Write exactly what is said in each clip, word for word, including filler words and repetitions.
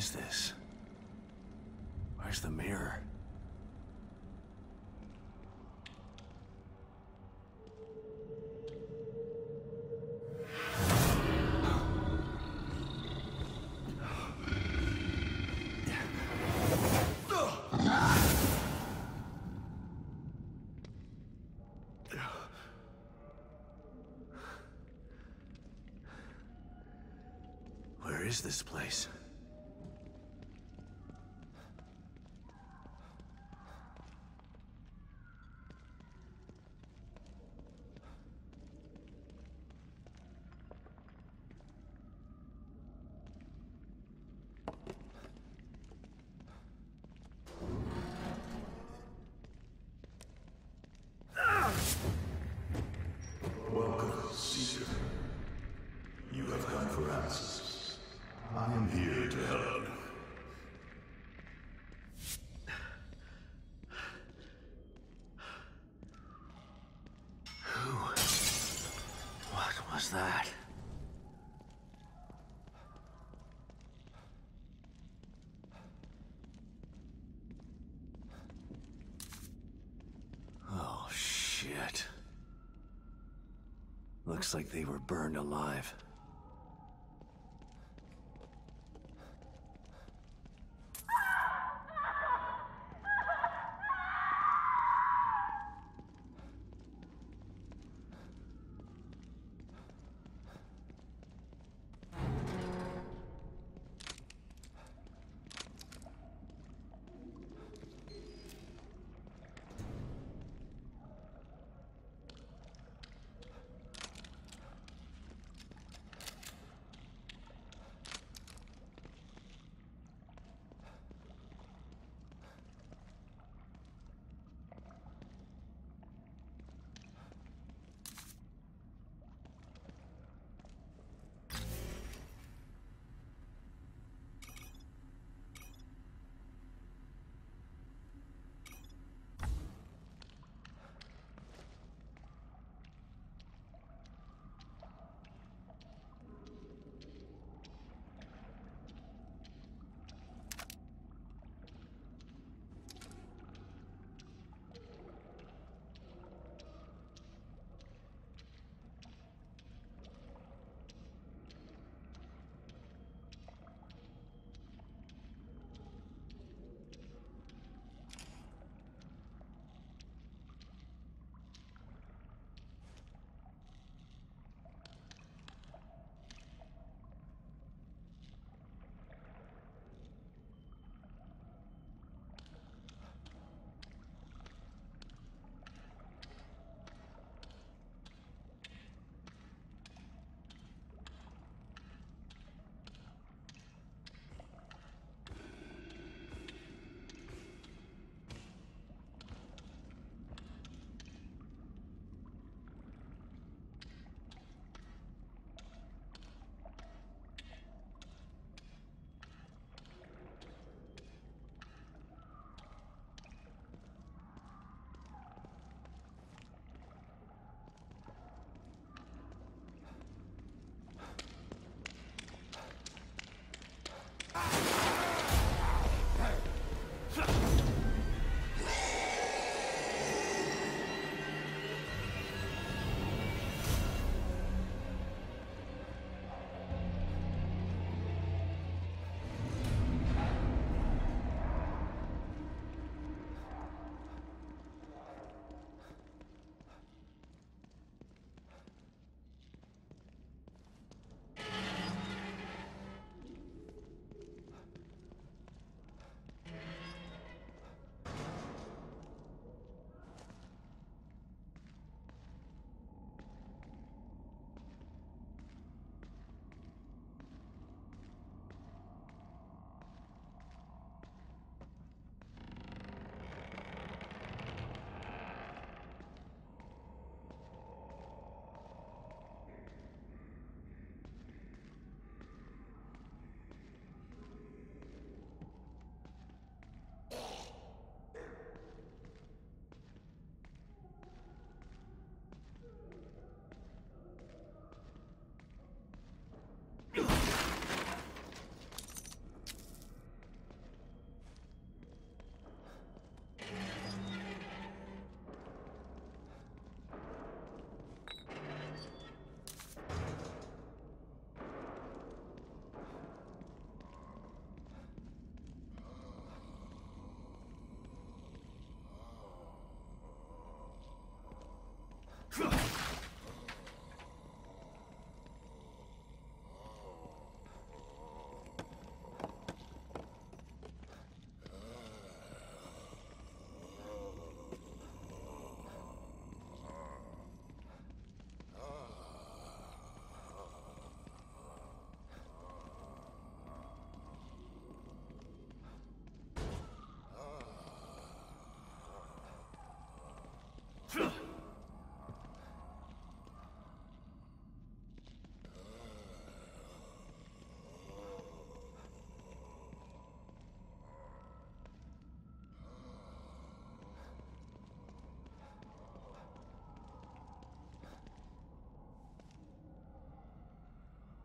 is this? Where's the mirror? Where is this place? Welcome, Seeker. You have come for answers. I am here to help. Who? What was that? Oh, shit. Looks like they were burned alive.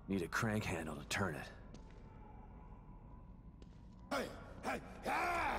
Need a crank handle to turn it. Hey, hey, hey!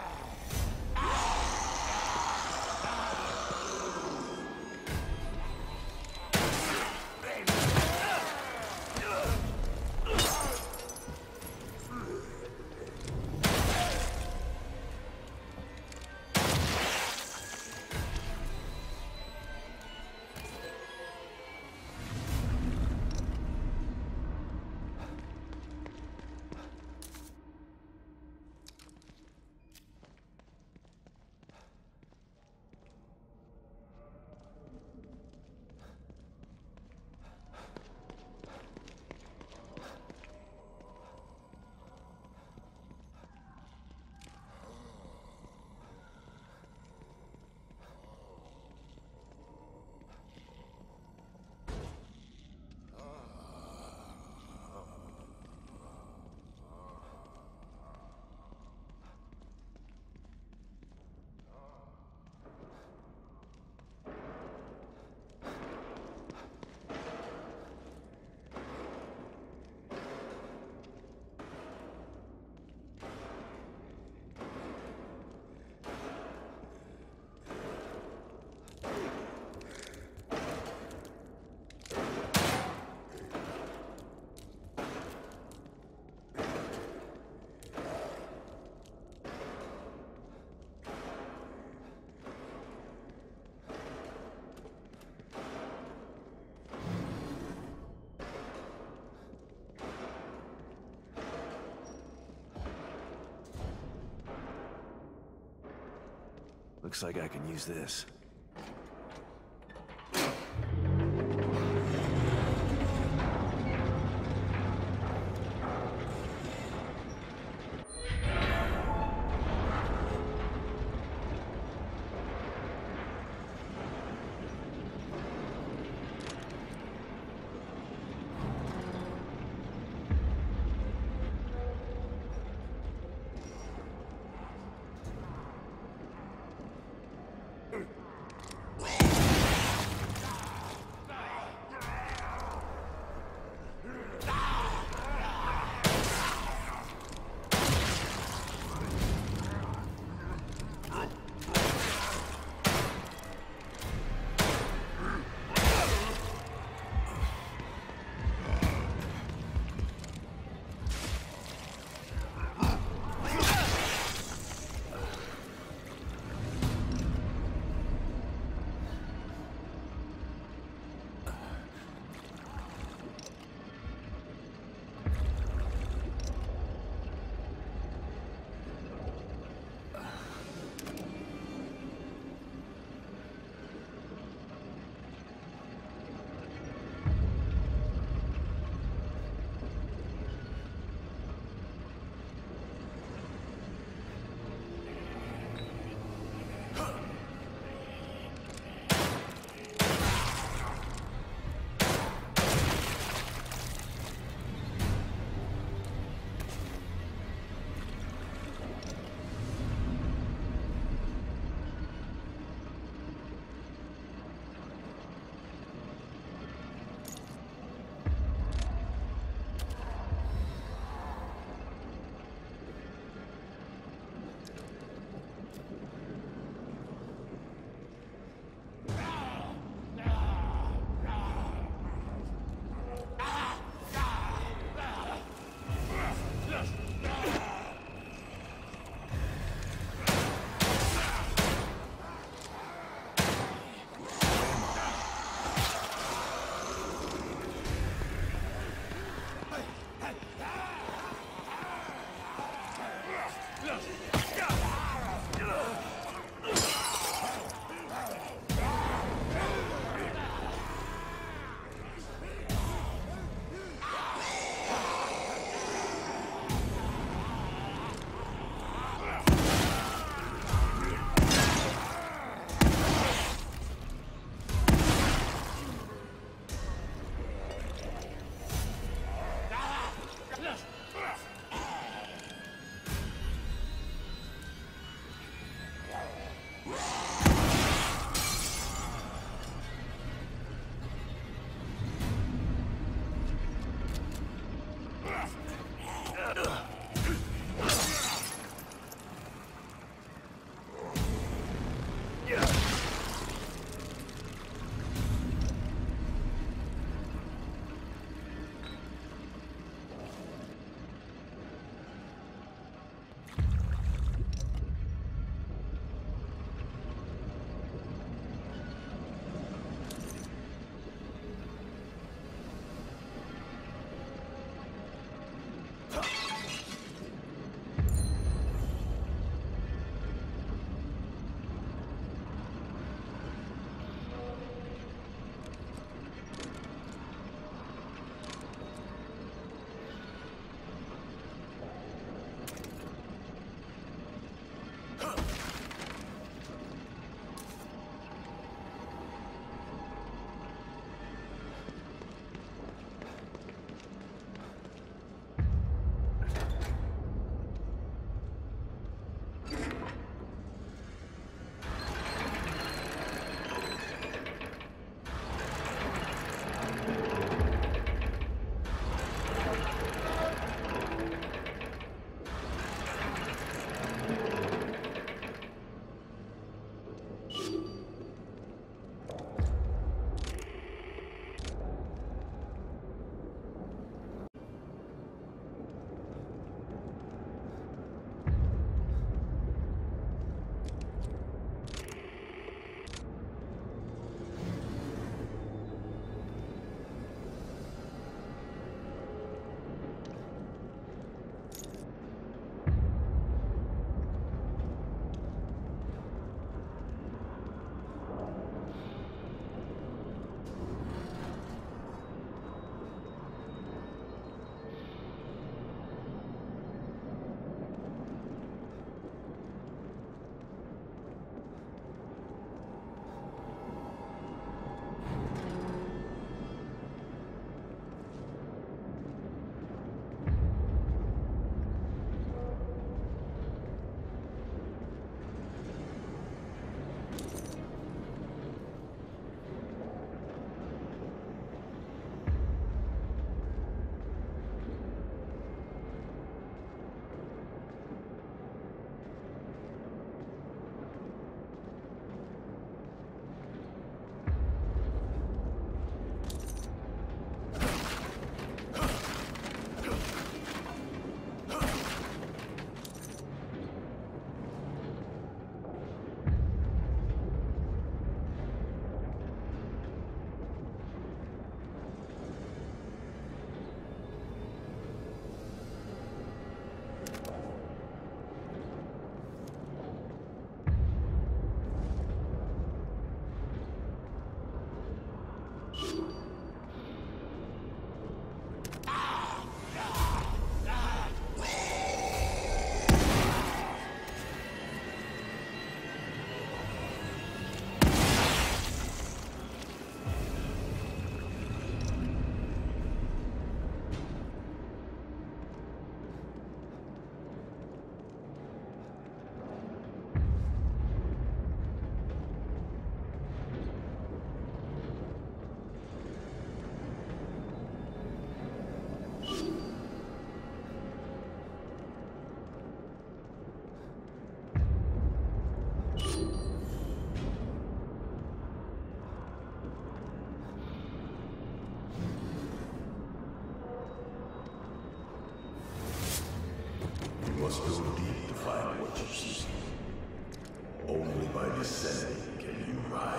Looks like I can use this.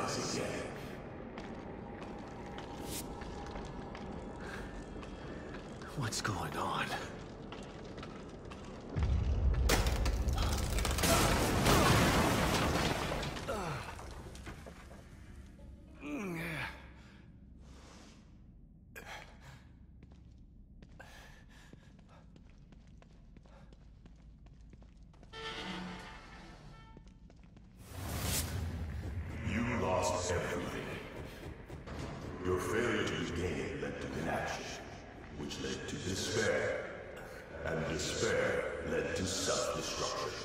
rise again. What's going on? You lost everything. Your failure to regain led to inaction, which led to despair, and despair led to self-destruction.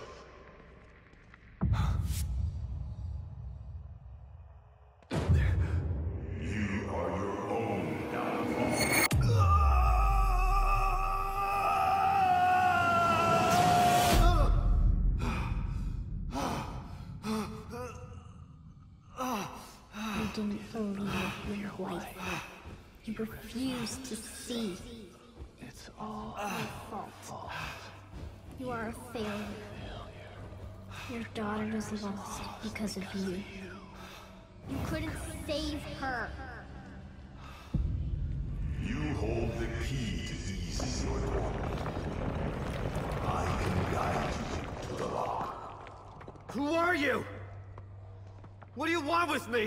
You are your own downfall. You didn't believe your wife. You refused to see. It's all Your fault. You are a failure. Your daughter was lost because of you. You couldn't save her. You hold the key to easing your torment. I can guide you to the lock. Who are you? What do you want with me?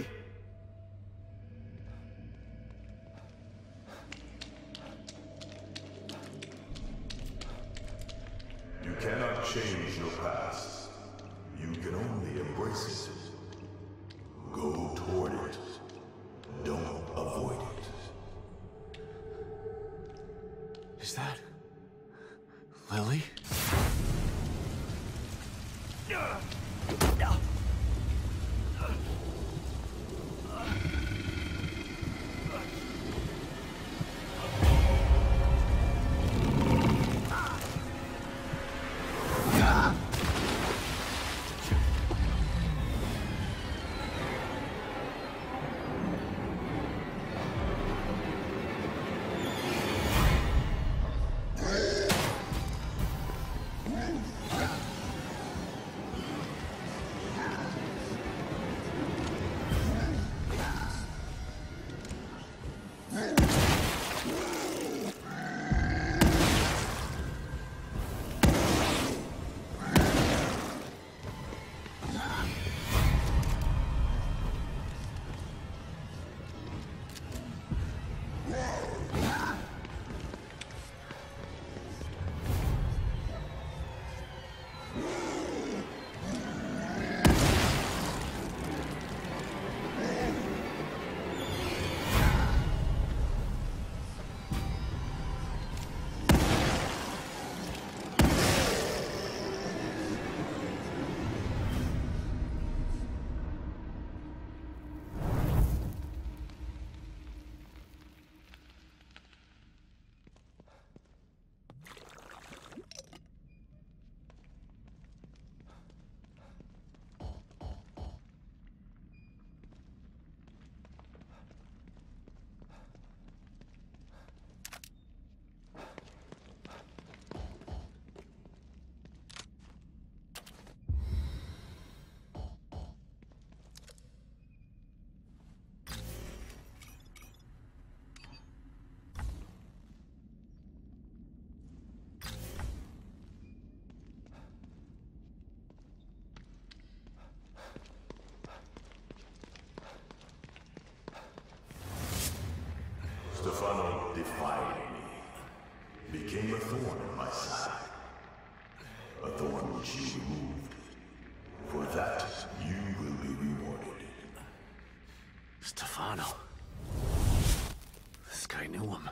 You cannot change your past. You can only embrace it. Go toward it. Don't avoid it. Is that... Lily? Stefano defied me, became a thorn in my side. A thorn which you removed. For that, you will be rewarded. Stefano. This guy knew him.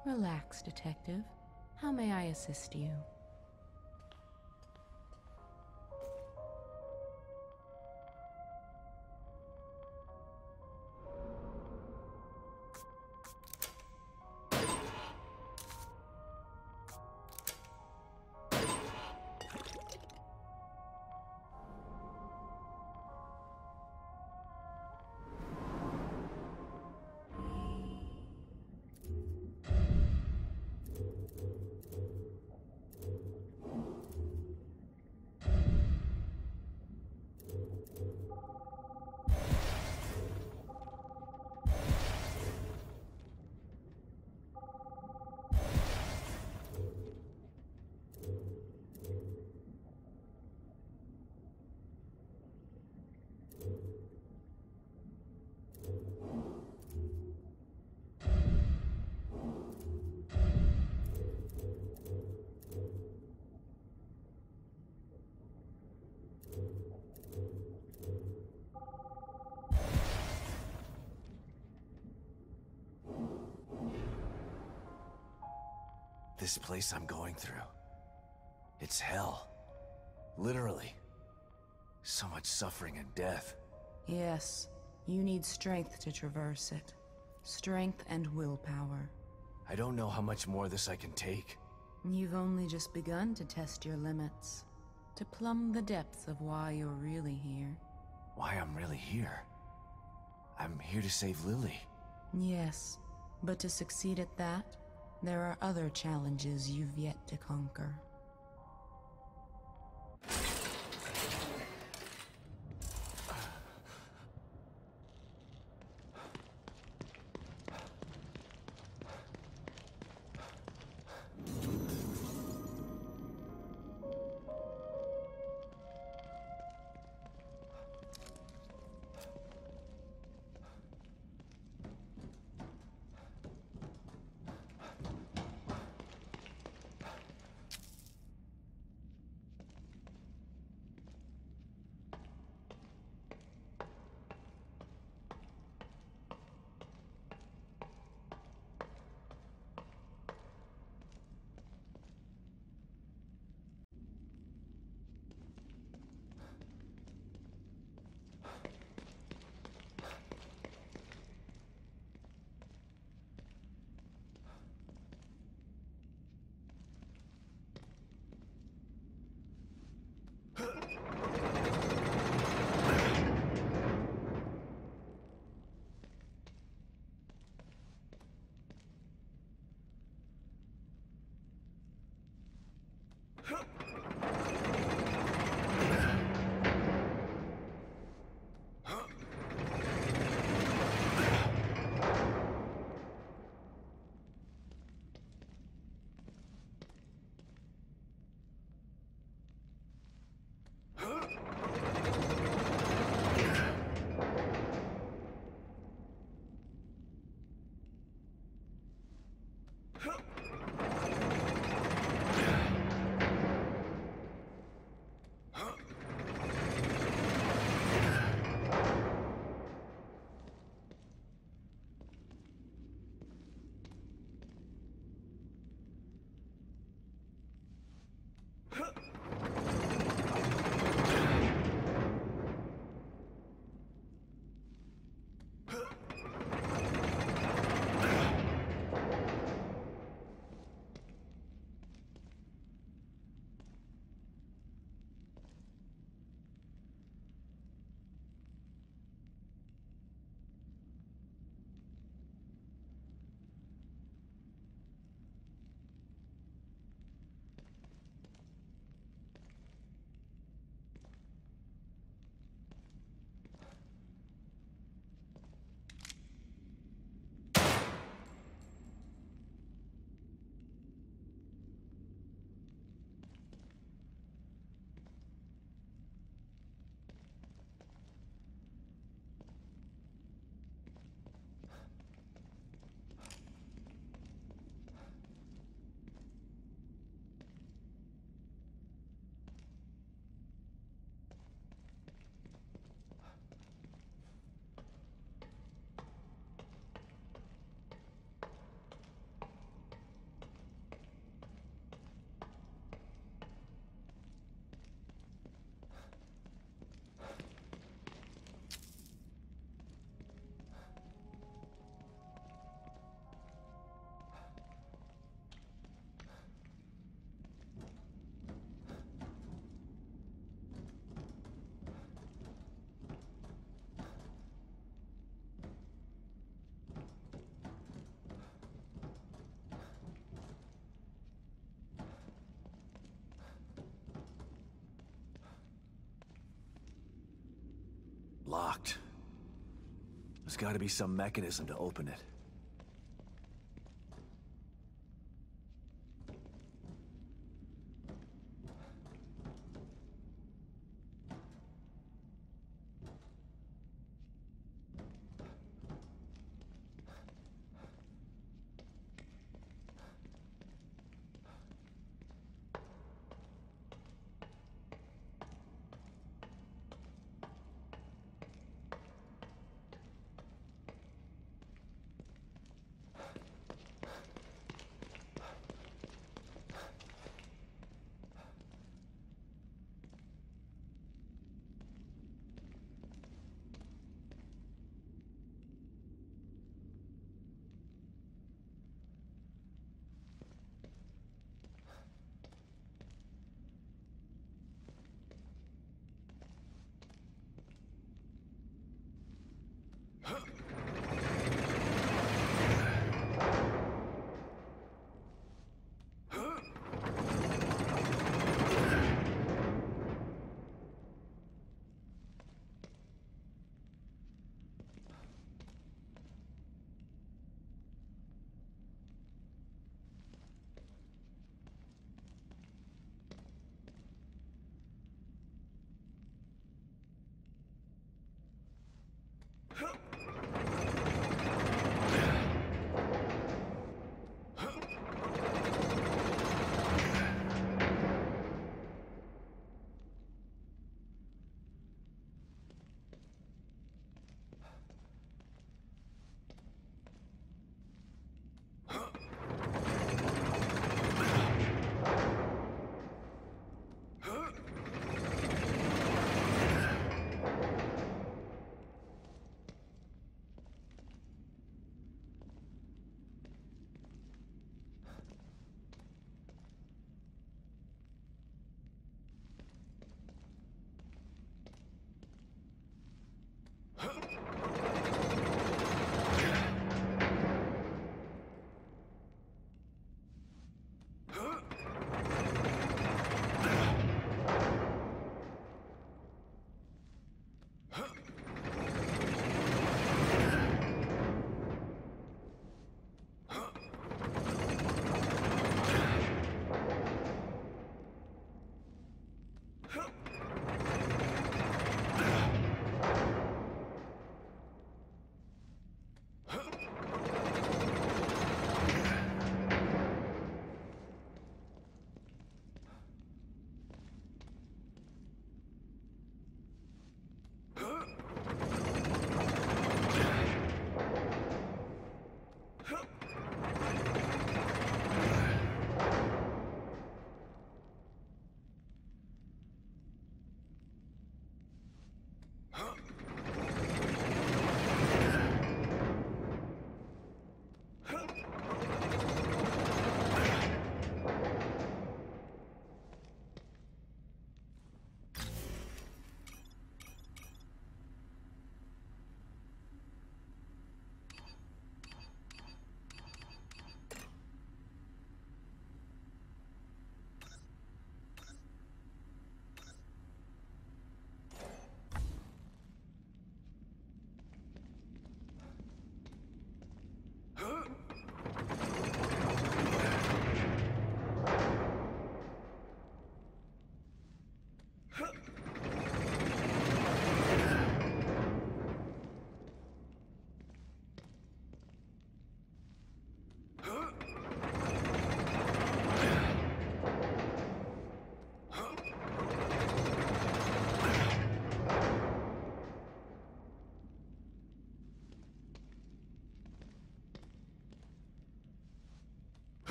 Relax, Detective. How may I assist you? This place I'm going through. It's hell. Literally. So much suffering and death. Yes, you need strength to traverse it. Strength and willpower. I don't know how much more this I can take. You've only just begun to test your limits. To plumb the depths of why you're really here. Why I'm really here. I'm here to save Lily. Yes, but to succeed at that, there are other challenges you've yet to conquer. Locked. There's gotta be some mechanism to open it.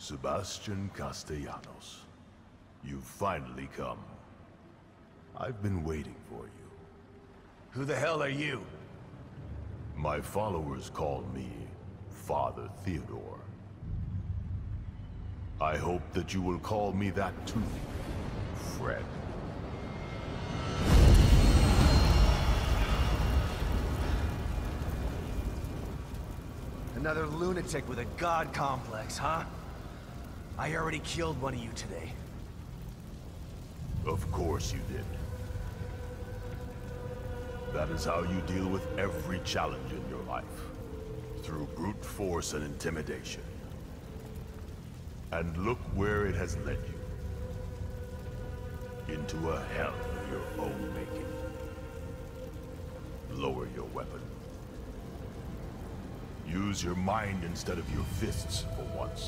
Sebastian Castellanos. You've finally come. I've been waiting for you. Who the hell are you? My followers call me Father Theodore. I hope that you will call me that too, friend. Another lunatic with a god complex, huh? I already killed one of you today. Of course you did. That is how you deal with every challenge in your life. Through brute force and intimidation. And look where it has led you. Into a hell of your own making. Lower your weapon. Use your mind instead of your fists for once.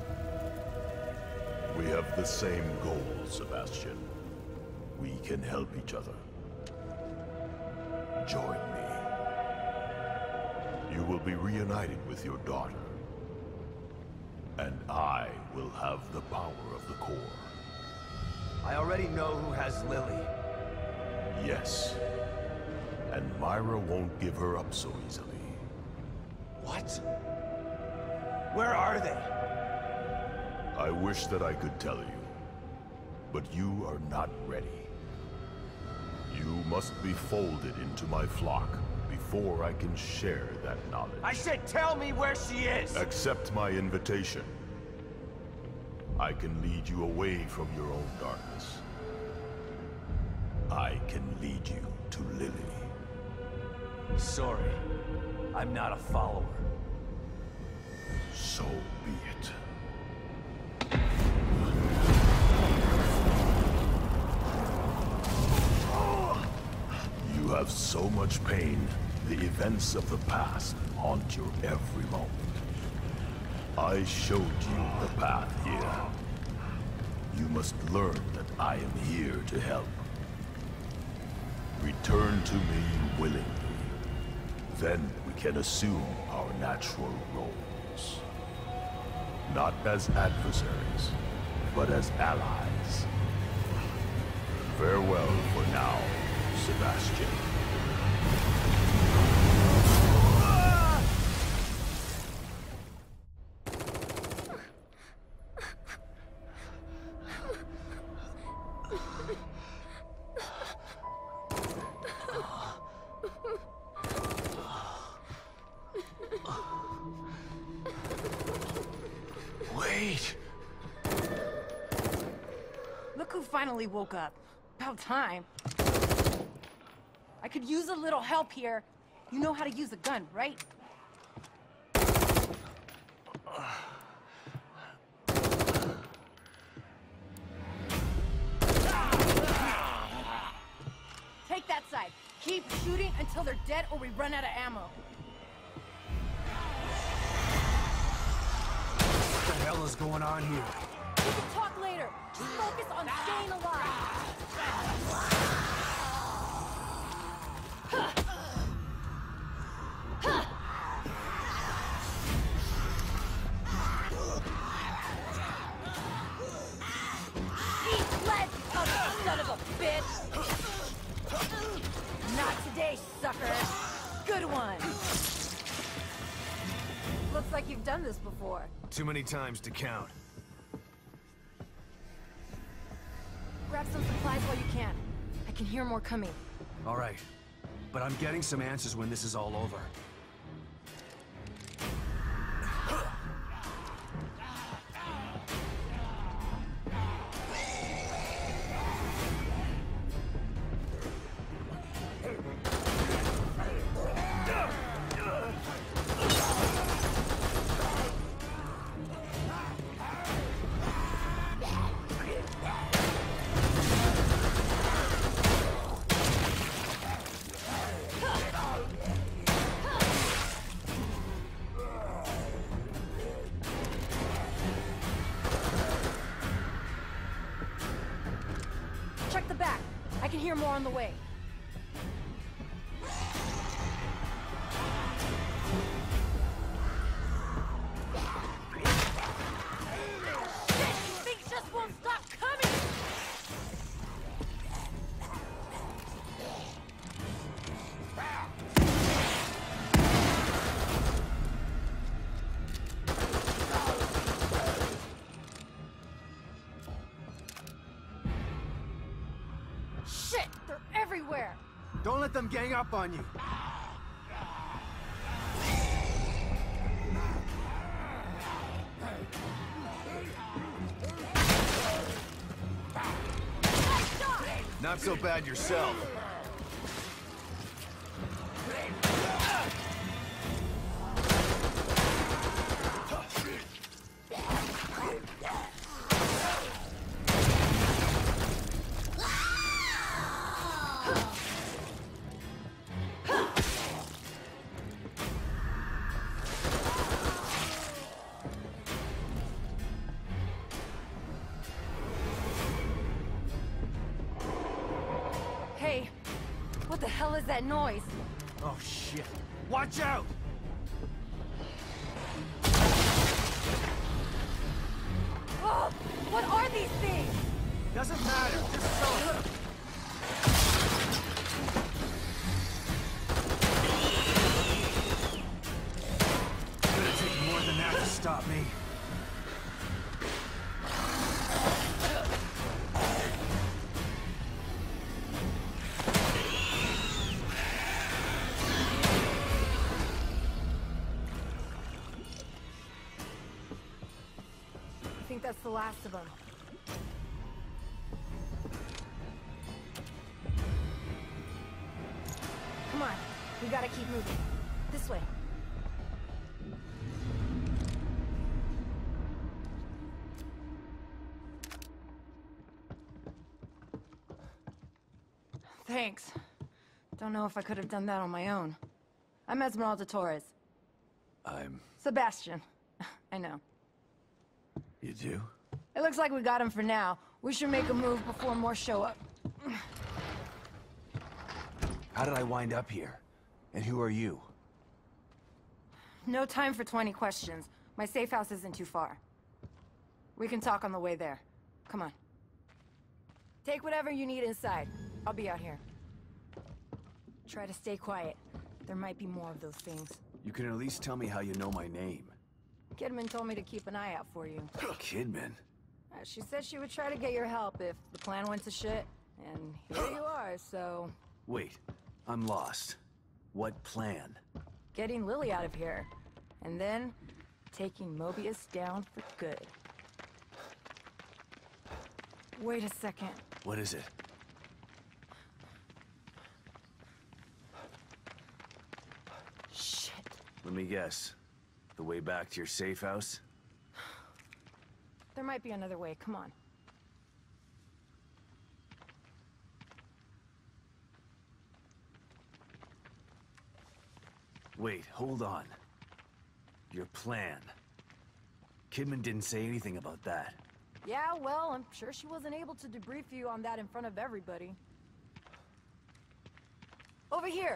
We have the same goal, Sebastian. We can help each other. Join me. You will be reunited with your daughter. And I will have the power of the core. I already know who has Lily. Yes. And Myra won't give her up so easily. What? Where are they? I wish that I could tell you, but you are not ready. You must be folded into my flock before I can share that knowledge. I said tell me where she is! Accept my invitation. I can lead you away from your own darkness. I can lead you to Lily. Sorry, I'm not a follower. So be it. You have so much pain, the events of the past haunt your every moment. I showed you the path here. You must learn that I am here to help. Return to me willingly. Then we can assume our natural roles. Not as adversaries, but as allies. Farewell for now, Sebastian. Wait! Look who finally woke up. About time. I could use a little help here. You know how to use a gun, right? Take that side. Keep shooting until they're dead or we run out of ammo. What the hell is going on here? We can talk later. Just focus on staying alive. Eat lead, oh, son of a bitch! Not today, sucker. Good one. Looks like you've done this before. Too many times to count. Grab some supplies while you can. I can hear more coming. All right. But I'm getting some answers when this is all over. Check the back. I can hear more on the way. Shit! They're everywhere! Don't let them gang up on you. Not so bad yourself. Hey, what the hell is that noise? Oh shit. Watch out! Oh, what are these things? Doesn't matter, just so. It's gonna take more than that to stop me. I think that's the last of them. Come on, we gotta keep moving. This way. Thanks. Don't know if I could have done that on my own. I'm Esmeralda Torres. I'm... Sebastian. I know. You do? It looks like we got him for now. We should make a move before more show up. How did I wind up here? And who are you? No time for twenty questions. My safe house isn't too far. We can talk on the way there. Come on. Take whatever you need inside. I'll be out here. Try to stay quiet. There might be more of those things. You can at least tell me how you know my name. Kidman told me to keep an eye out for you. Kidman? Uh, she said she would try to get your help if the plan went to shit. And here you are, so... Wait, I'm lost. What plan? Getting Lily out of here. And then, taking Mobius down for good. Wait a second. What is it? Shit. Let me guess. The way back to your safe house? There might be another way. Come on. Wait, hold on. Your plan. Kidman didn't say anything about that. Yeah, well, I'm sure she wasn't able to debrief you on that in front of everybody. Over here!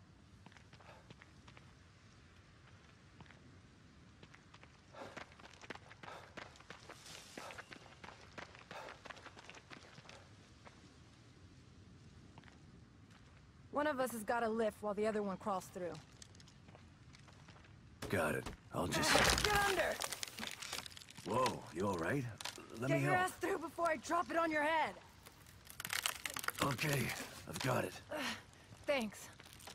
One of us has got to lift while the other one crawls through. Got it. I'll just... Get under! Whoa, you alright? Let Get me your help. ass through before I drop it on your head! Okay, I've got it. Thanks.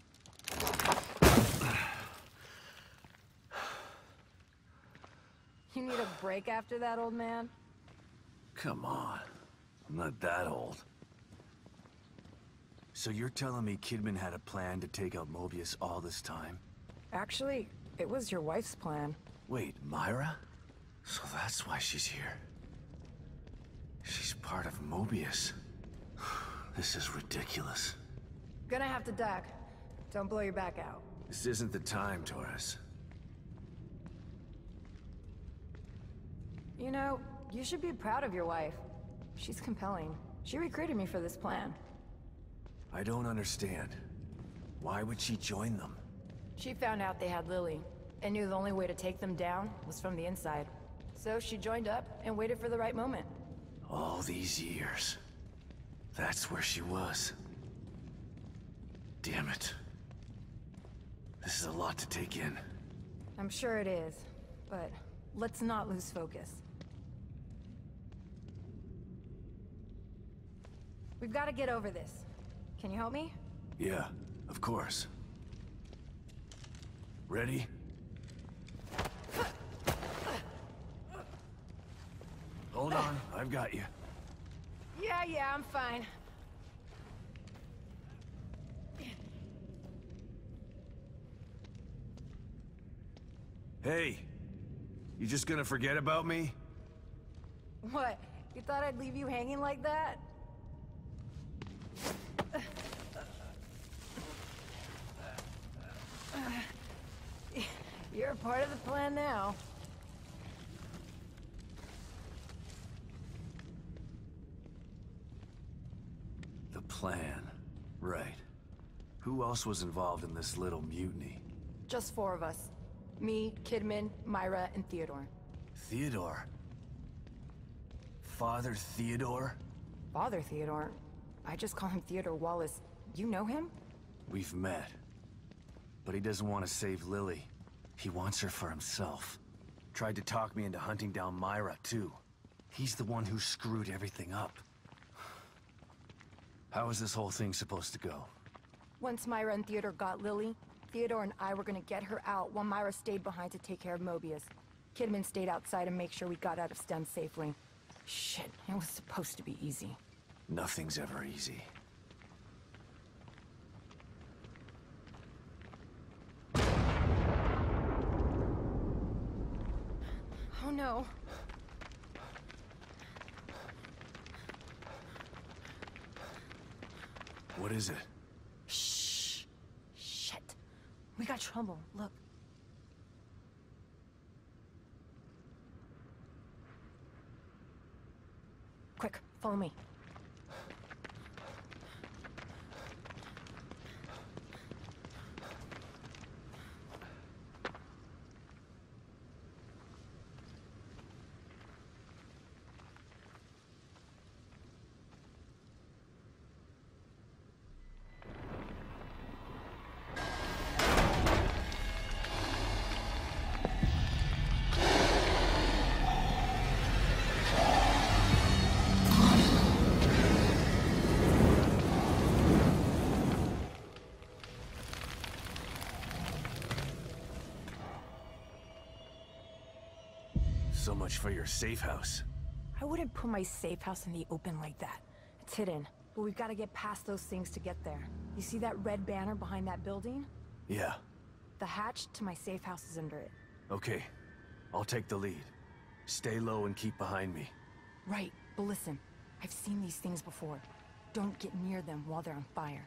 You need a break after that, old man? Come on. I'm not that old. So you're telling me Kidman had a plan to take out Mobius all this time? Actually, it was your wife's plan. Wait, Myra? So that's why she's here. She's part of Mobius. This is ridiculous. Gonna have to duck. Don't blow your back out. This isn't the time, Torres. You know, you should be proud of your wife. She's compelling. She recruited me for this plan. I don't understand. Why would she join them? She found out they had Lily, and knew the only way to take them down was from the inside. So she joined up and waited for the right moment. All these years. That's where she was. Damn it. This is a lot to take in. I'm sure it is, but let's not lose focus. We've got to get over this. Can you help me? Yeah, of course. Ready? Hold on, I've got you. Yeah, yeah, I'm fine. Hey, you just gonna forget about me? What? You thought I'd leave you hanging like that? You're a part of the plan now. The plan. Right. Who else was involved in this little mutiny? Just four of us. Me, Kidman, Myra, and Theodore. Theodore? Father Theodore? Father Theodore? I just call him Theodore Wallace. You know him? We've met. But he doesn't want to save Lily. He wants her for himself. Tried to talk me into hunting down Myra, too. He's the one who screwed everything up. How is this whole thing supposed to go? Once Myra and Theodore got Lily, Theodore and I were gonna get her out while Myra stayed behind to take care of Mobius. Kidman stayed outside and make sure we got out of STEM safely. Shit, it was supposed to be easy. Nothing's ever easy. Oh no. What is it? Shh. Shit. We got trouble. Look. Quick, follow me. So much for your safe house. I wouldn't put my safe house in the open like that. It's hidden, but we've got to get past those things to get there. You see that red banner behind that building? Yeah. The hatch to my safe house is under it. Okay. I'll take the lead. Stay low and keep behind me. Right, but listen. I've seen these things before. Don't get near them while they're on fire.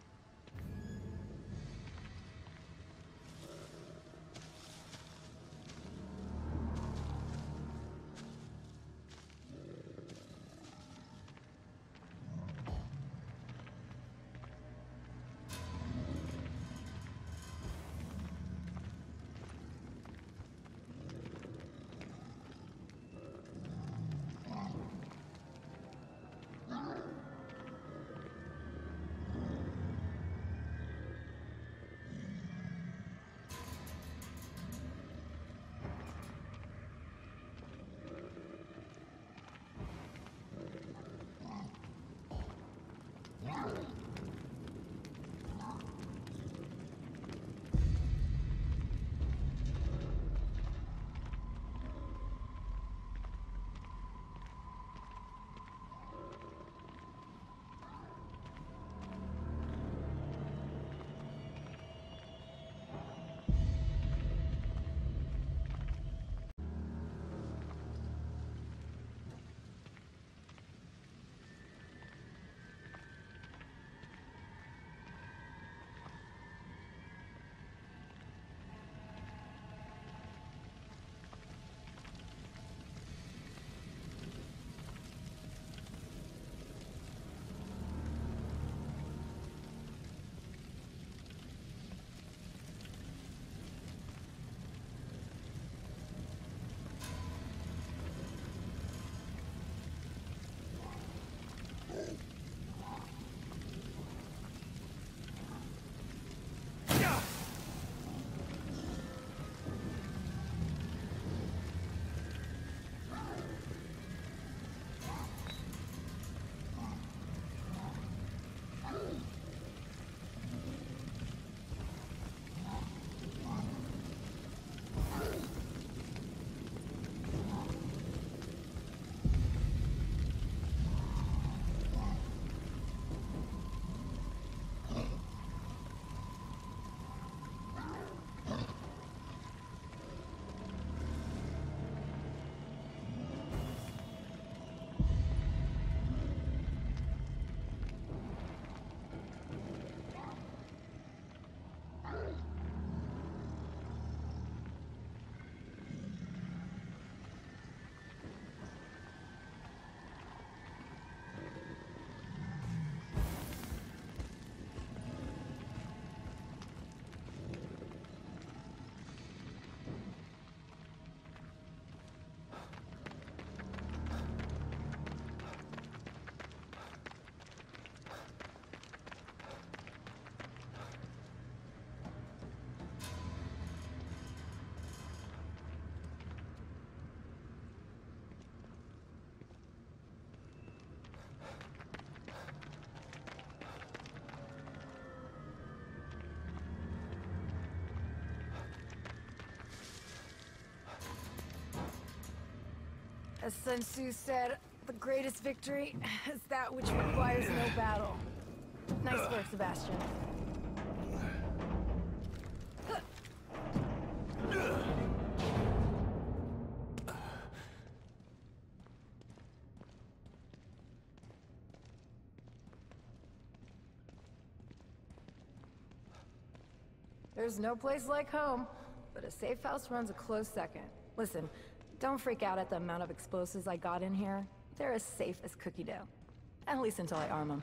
As Sun Tzu said, the greatest victory is that which requires no battle. Nice work, Sebastian. There's no place like home, but a safe house runs a close second. Listen, don't freak out at the amount of explosives I got in here. They're as safe as cookie dough. At least until I arm them.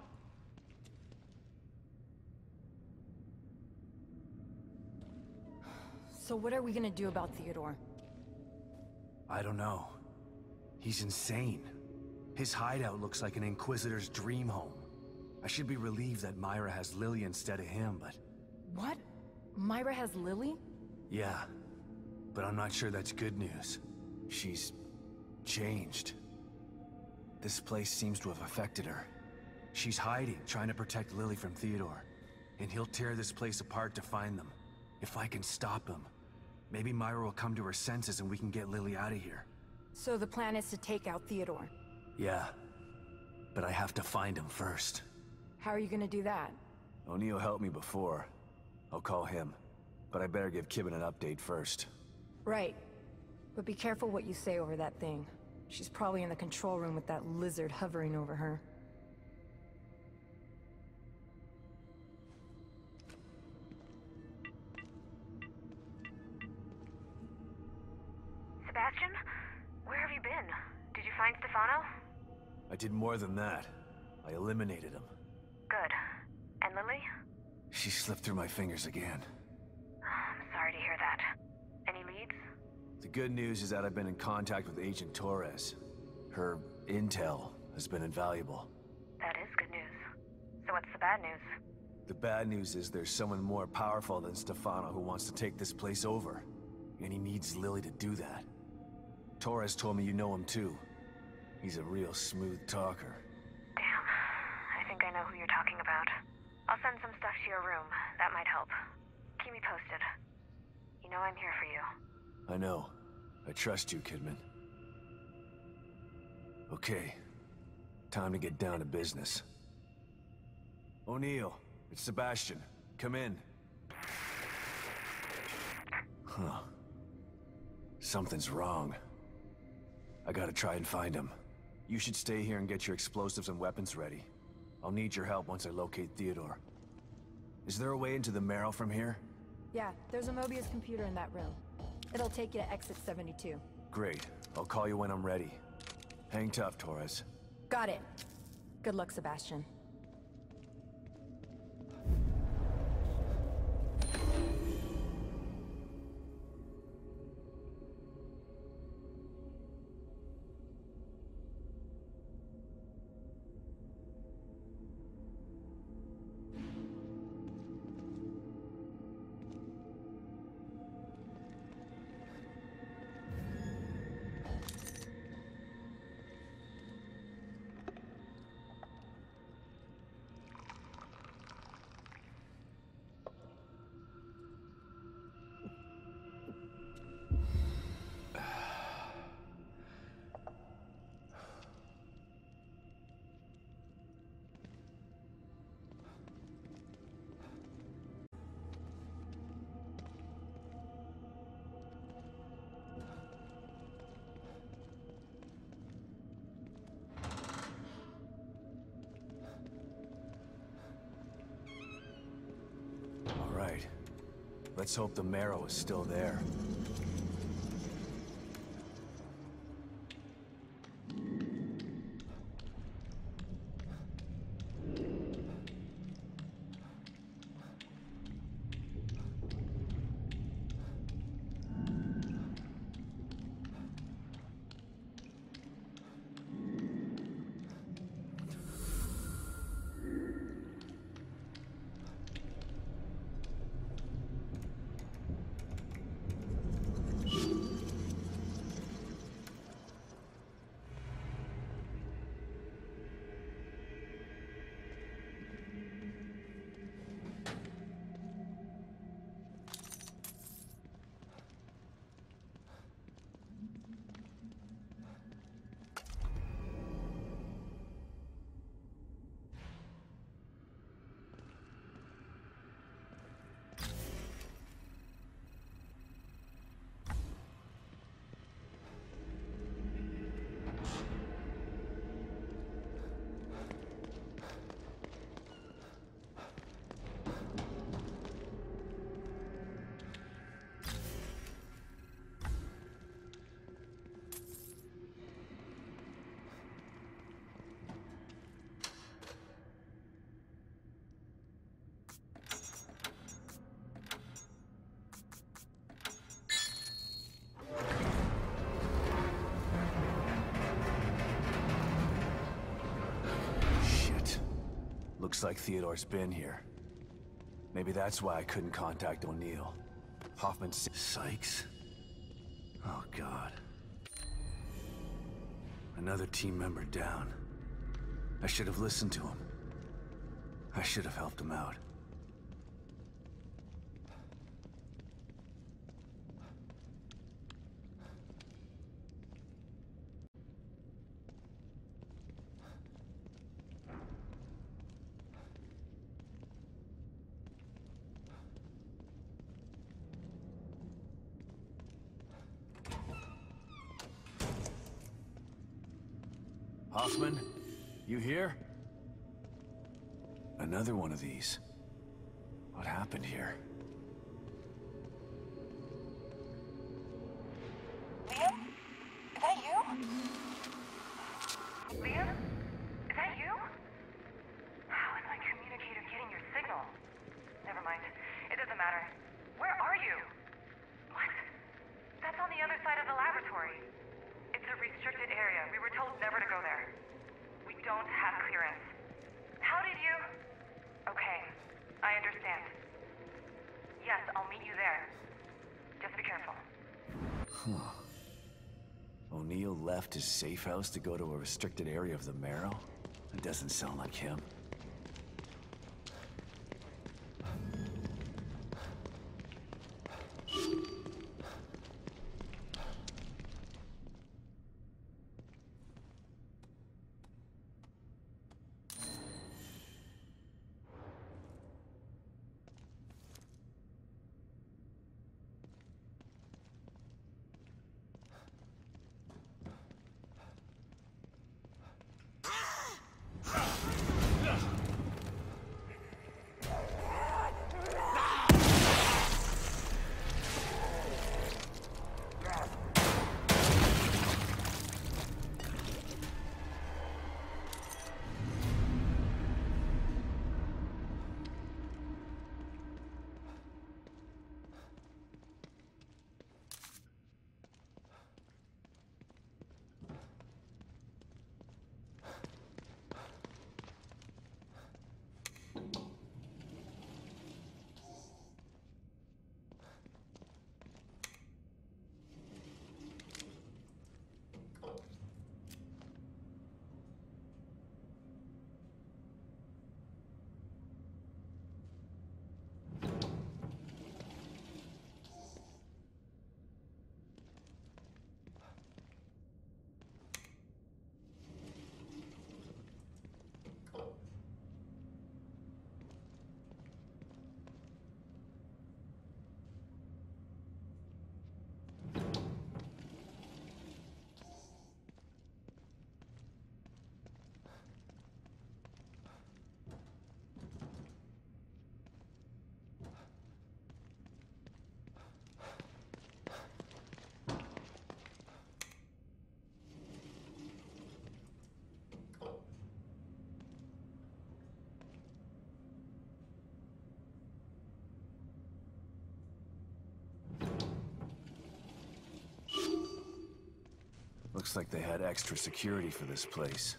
So what are we gonna do about Theodore? I don't know. He's insane. His hideout looks like an Inquisitor's dream home. I should be relieved that Myra has Lily instead of him, but... What? Myra has Lily? Yeah. But I'm not sure that's good news. She's... changed. This place seems to have affected her. She's hiding, trying to protect Lily from Theodore. And he'll tear this place apart to find them. If I can stop him, maybe Myra will come to her senses and we can get Lily out of here. So the plan is to take out Theodore? Yeah. But I have to find him first. How are you gonna do that? O'Neill helped me before. I'll call him. But I better give Kibben an update first. Right. But be careful what you say over that thing. She's probably in the control room with that lizard hovering over her. Sebastian? Where have you been? Did you find Stefano? I did more than that. I eliminated him. Good. And Lily? She slipped through my fingers again. I'm sorry to hear that. Any leads? The good news is that I've been in contact with Agent Torres. Her intel has been invaluable. That is good news. So what's the bad news? The bad news is there's someone more powerful than Stefano who wants to take this place over. And he needs Lily to do that. Torres told me you know him too. He's a real smooth talker. Damn. I think I know who you're talking about. I'll send some stuff to your room. That might help. Keep me posted. You know I'm here for you. I know. I trust you, Kidman. Okay. Time to get down to business. O'Neill, it's Sebastian. Come in. Huh. Something's wrong. I gotta try and find him. You should stay here and get your explosives and weapons ready. I'll need your help once I locate Theodore. Is there a way into the Marrow from here? Yeah, there's a Mobius computer in that room. It'll take you to exit seventy-two. Great. I'll call you when I'm ready. Hang tough, Torres. Got it. Good luck, Sebastian. Right. Let's hope the Marrow is still there. Looks like Theodore's been here. Maybe that's why I couldn't contact O'Neill. Hoffman... Sykes? Oh, God. Another team member down. I should have listened to him. I should have helped him out. Hoffman, you here? Another one of these. What happened here? Liam? Is that you? Liam? Is that you? How is my communicator getting your signal? Never mind. It doesn't matter. Where are you? What? That's on the other side of the laboratory. It's a restricted area. We were told never to go there. We don't have clearance. How did you... Okay, I understand. Yes, I'll meet you there. Just be careful. Huh. O'Neill left his safe house to go to a restricted area of the Marrow? That doesn't sound like him. Looks like they had extra security for this place.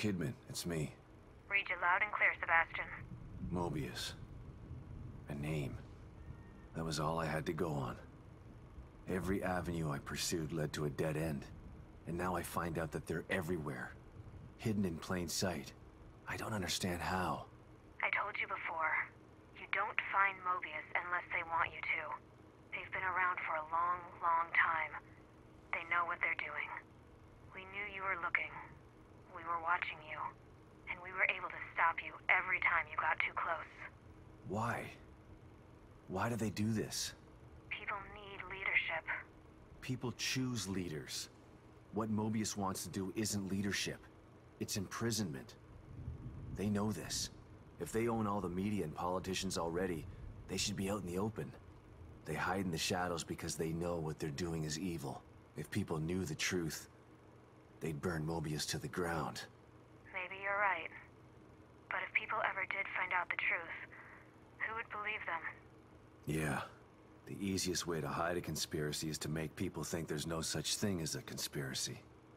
Kidman, it's me. Read you loud and clear, Sebastian. Mobius. A name. That was all I had to go on. Every avenue I pursued led to a dead end. And now I find out that they're everywhere. Hidden in plain sight. I don't understand how. I told you before. You don't find Mobius unless they want you to. They've been around for a long, long time. They know what they're doing. We knew you were looking. We were watching you. And we were able to stop you every time you got too close. Why? Why do they do this? People need leadership. People choose leaders. What Mobius wants to do isn't leadership. It's imprisonment. They know this. If they own all the media and politicians already, they should be out in the open. They hide in the shadows because they know what they're doing is evil. If people knew the truth, they'd burn Mobius to the ground. Maybe you're right. But if people ever did find out the truth, who would believe them? Yeah. The easiest way to hide a conspiracy is to make people think there's no such thing as a conspiracy.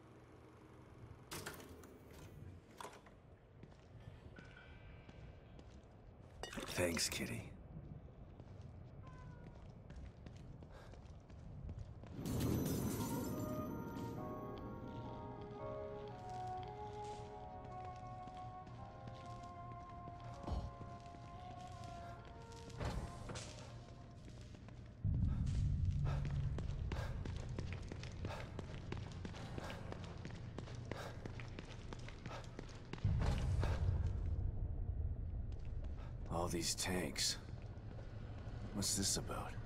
Thanks, Kitty. All these tanks. What's this about?